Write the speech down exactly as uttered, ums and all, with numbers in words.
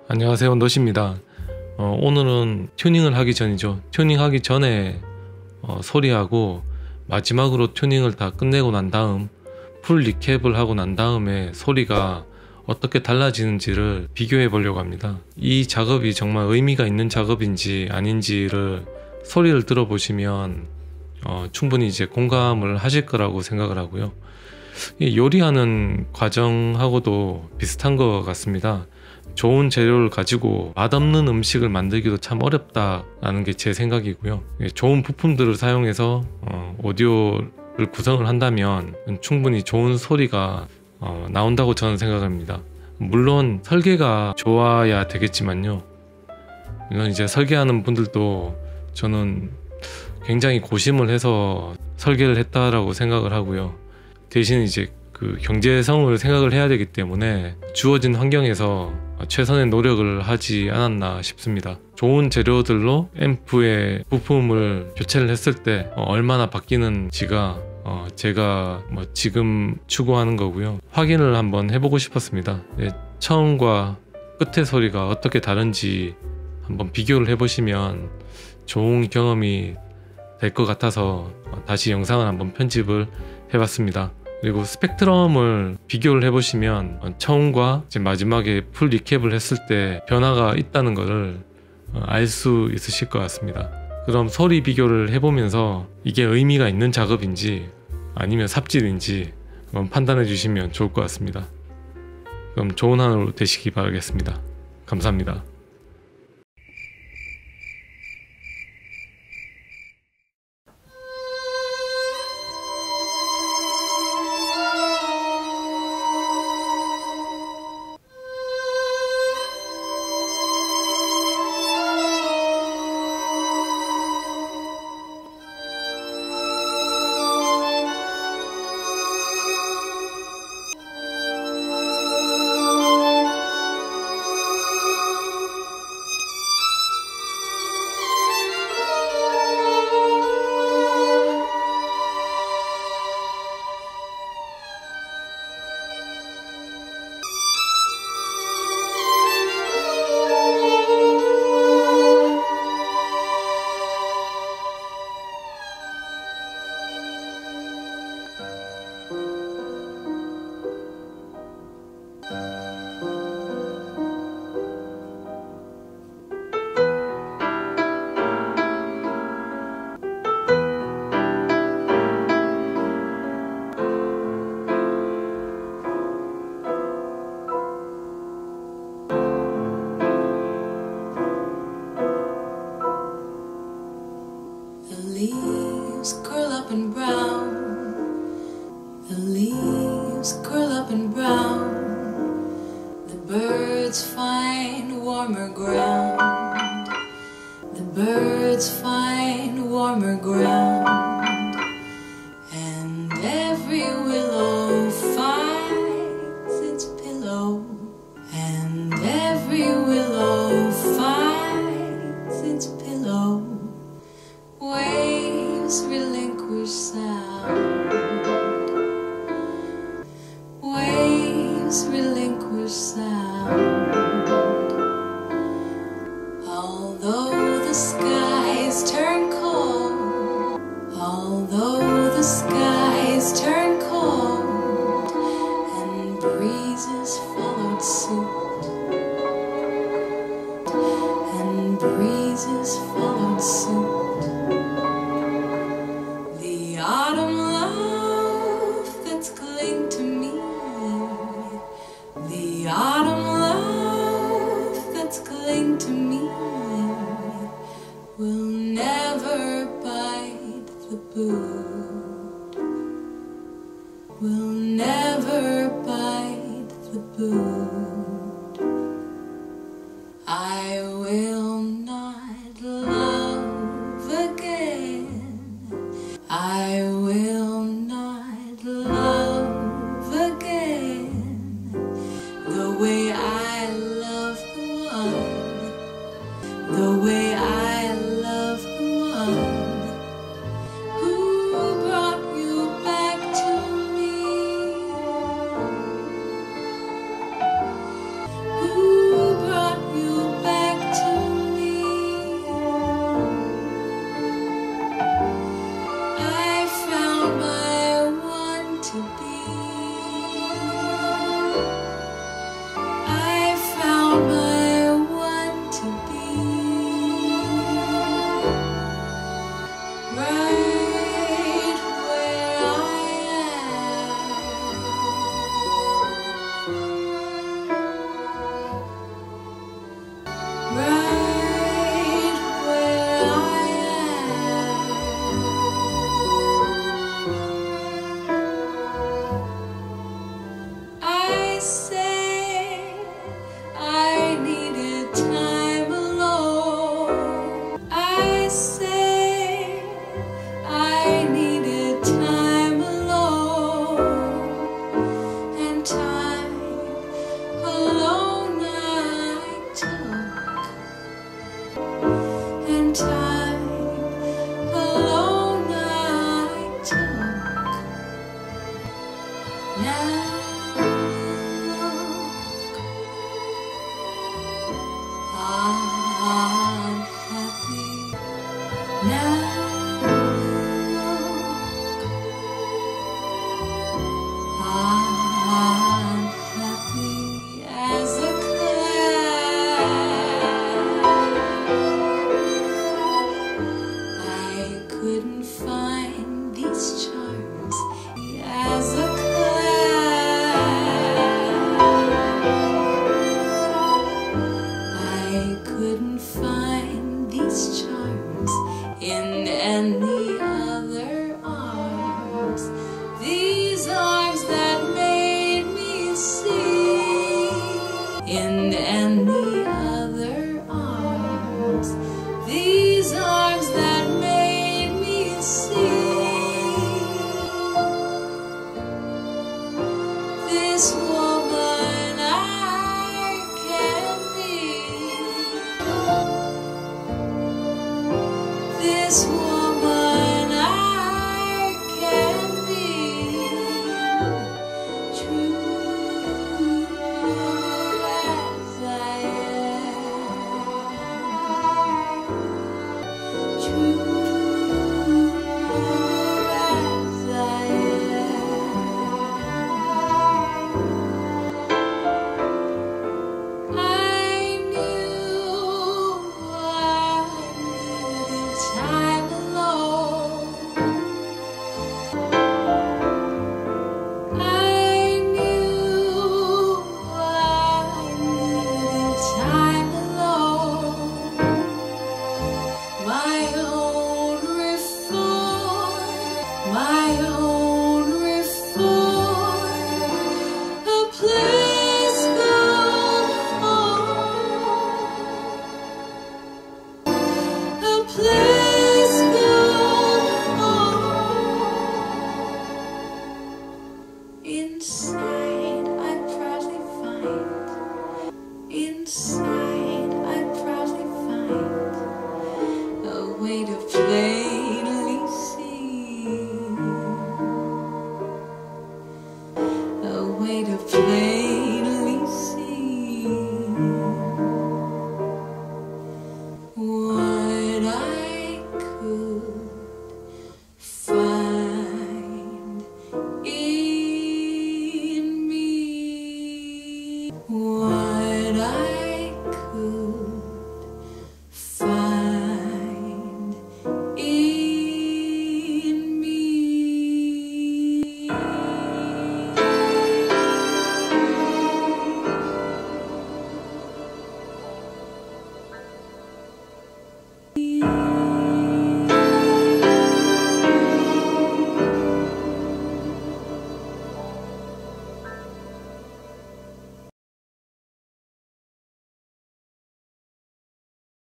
안녕하세요, 노시입니다. 어, 오늘은 튜닝을 하기 전이죠. 튜닝하기 전에 어, 소리하고 마지막으로 튜닝을 다 끝내고 난 다음 풀 리캡을 하고 난 다음에 소리가 어떻게 달라지는지를 비교해 보려고 합니다. 이 작업이 정말 의미가 있는 작업인지 아닌지를 소리를 들어보시면 어, 충분히 이제 공감을 하실 거라고 생각을 하고요. 이 요리하는 과정하고도 비슷한 것 같습니다. 좋은 재료를 가지고 맛없는 음식을 만들기도 참 어렵다라는 게 제 생각이고요. 좋은 부품들을 사용해서 어, 오디오를 구성을 한다면 충분히 좋은 소리가 어, 나온다고 저는 생각합니다. 물론 설계가 좋아야 되겠지만요. 이건 이제 설계하는 분들도 저는 굉장히 고심을 해서 설계를 했다라고 생각을 하고요. 대신 이제 그 경제성을 생각을 해야 되기 때문에 주어진 환경에서 최선의 노력을 하지 않았나 싶습니다. 좋은 재료들로 앰프의 부품을 교체를 했을 때 얼마나 바뀌는지가 제가 뭐 지금 추구하는 거고요. 확인을 한번 해보고 싶었습니다. 처음과 끝의 소리가 어떻게 다른지 한번 비교를 해보시면 좋은 경험이 될 것 같아서 다시 영상을 한번 편집을 해봤습니다. 그리고 스펙트럼을 비교를 해보시면 처음과 이제 마지막에 풀 리캡을 했을 때 변화가 있다는 것을 알 수 있으실 것 같습니다. 그럼 소리 비교를 해보면서 이게 의미가 있는 작업인지 아니면 삽질인지 한번 판단해 주시면 좋을 것 같습니다. 그럼 좋은 하루 되시기 바라겠습니다. 감사합니다. Leaves curl up and brown. The leaves curl up and brown. The birds find warmer ground. The birds find warmer ground. And every willow finds its pillow. And every willow finds its pillow. Waves relinquish sound. Waves relinquish sound. Although the skies turn cold, although the skies turn cold, and breezes followed suit, and breezes followed suit. The autumn love that's cling to me, the autumn love that's cling to me, will never bite the boot, will never bite the boot. I will not love again. I will not love again the way I love the one, the way I love the one who brought you back to me, who brought you couldn't find these charms in any other arms. These arms that made me see in any other arms. These arms that made me see. This woman I can be. This woman I can be. True as I am. True as I am. I knew I needed time alone. I knew I needed time alone. My own reform, my own reform, a place gone home, a place gone home. Inside I proudly find, inside I proudly find a way to plainly see, a way to plainly see what I could find in me, what I could find in me. me.